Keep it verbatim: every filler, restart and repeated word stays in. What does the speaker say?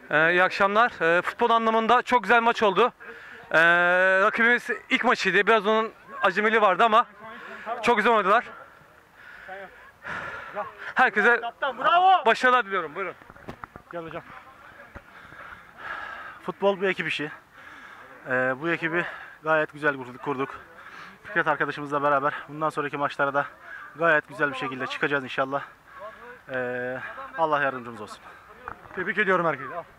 Ee, iyi akşamlar. Ee, futbol anlamında çok güzel maç oldu. Ee, rakibimiz ilk maçıydı. Biraz onun acemiliği vardı ama çok güzel oynadılar. Herkese başarılar diliyorum. Buyurun. Gel hocam. Futbol bir ekip işi. Ee, bu ekibi gayet güzel kurduk. kurduk. Fikret arkadaşımızla beraber bundan sonraki maçlara da gayet güzel bir şekilde çıkacağız inşallah. Ee, Allah yardımcımız olsun. Tebrik ediyorum herkese.